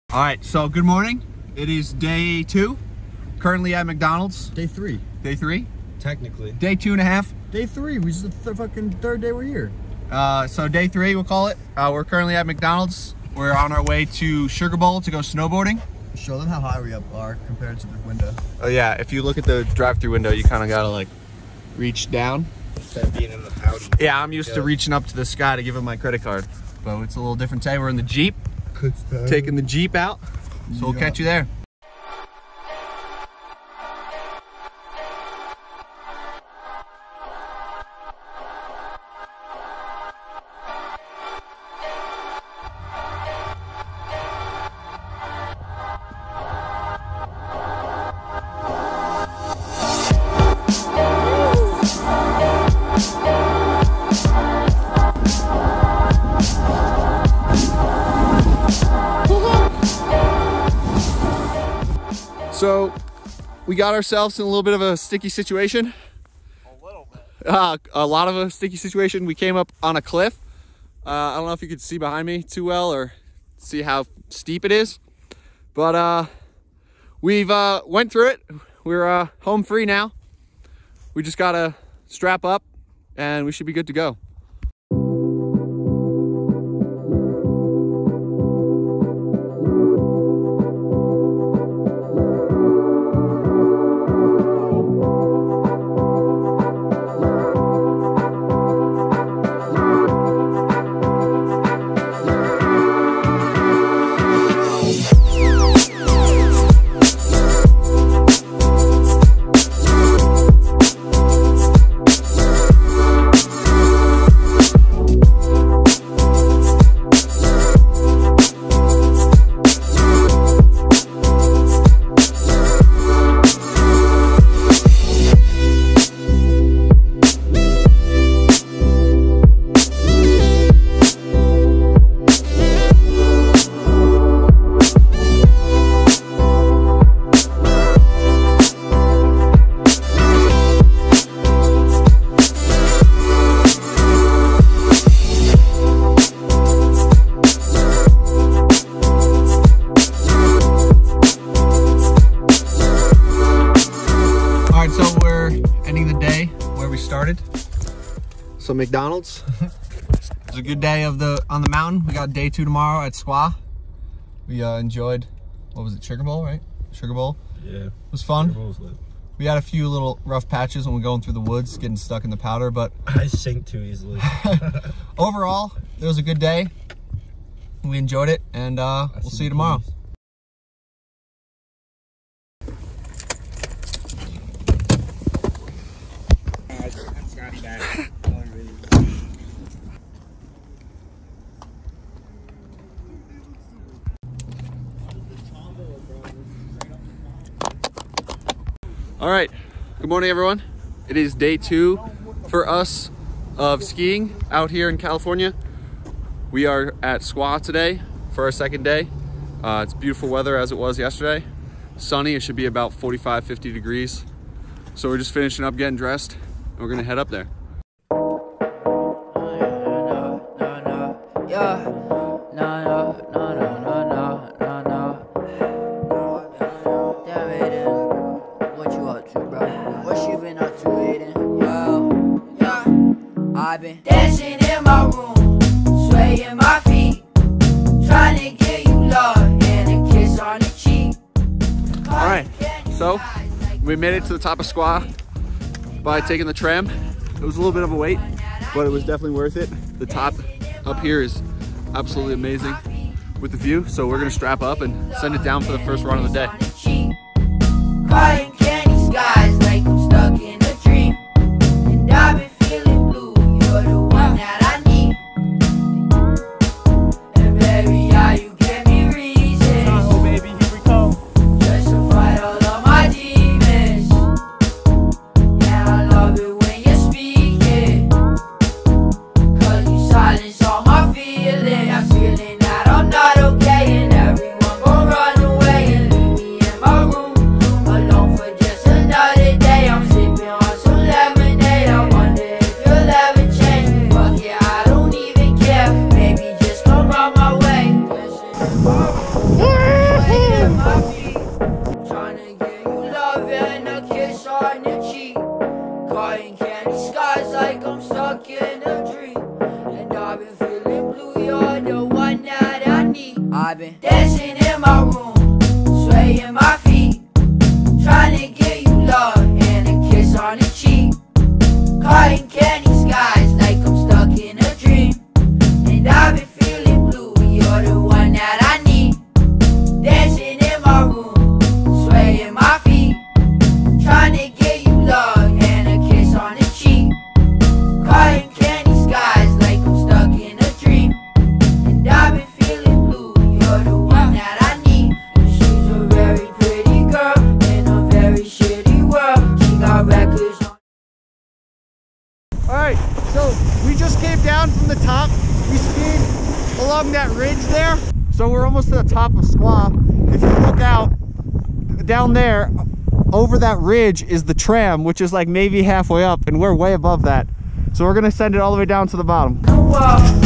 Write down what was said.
All right, so good morning. It is day 2. Currently at McDonald's. Day 3. Day 3? Technically. Day 2.5. Day 3. This is the fucking third day we're here. So day 3, we'll call it. We're currently at McDonald's. We're on our way to Sugar Bowl to go snowboarding. Show them how high we up are compared to the window. Oh yeah, if you look at the drive-through window, you kind of gotta like reach down. Instead of being in the Audi. Yeah, I'm used to reaching up to the sky to give him my credit card. But it's a little different today. We're in the Jeep. Taking the Jeep out. So we'll catch you there. So we got ourselves in a little bit of a sticky situation. A little bit. A lot of a sticky situation. We came up on a cliff. I don't know if you could see behind me too well or see how steep it is, but we've went through it. We're home free now. We just gotta strap up and we should be good to go. So McDonald's. It was a good day on the mountain. We got day 2 tomorrow at Squaw. We enjoyed, what was it, Sugar Bowl, right? Sugar Bowl. Yeah. It was fun. Sugar Bowl's lit. We had a few little rough patches when we're going through the woods, getting stuck in the powder, but I sink too easily. Overall, it was a good day. We enjoyed it, and we'll see you tomorrow. All right, good morning everyone. It is day 2 for us of skiing out here in California. We are at Squaw today for our second day. It's beautiful weather as it was yesterday. Sunny, it should be about 45, 50 degrees. So we're just finishing up getting dressed and we're gonna head up there. I've been dancing in my room, swaying my feet, trying to get you love and a kiss on the cheek. All right, so we made it to the top of Squaw by taking the tram. It was a little bit of a wait, but it was definitely worth it. The top up here is absolutely amazing with the view, so we're gonna strap up and send it down for the first run of the day. Cotton candy skies like I'm stuck in a dream, and I've been feeling blue. You're the one that I need, and baby, yeah, you give me reasons. Oh baby, here we go. Just to fight all of my demons. Yeah, I love it when you speak it, 'cause you silence all my feelings. I'm feeling that I'm not okay, and everyone gon' run away and leave me in my room alone for Dancing in my room, swaying my feet, trying to give you love and a kiss on the cheek. Cotton candy skies like I'm stuck in a dream, and I've been feeling blue, you're the one that I need. Dancing in my room, swaying my feet, trying to give you love and a kiss on the cheek. Cotton candy skies like I'm stuck in a dream, and I've been feeling blue, you're the one that I need. And she's a very pretty girl in a very shitty world. She got records on. Alright, so we just came down from the top. We skied along that ridge there. So we're almost to the top of Squaw. If you look out, down there, over that ridge is the tram, which is like maybe halfway up, and we're way above that. So we're gonna send it all the way down to the bottom. Whoa.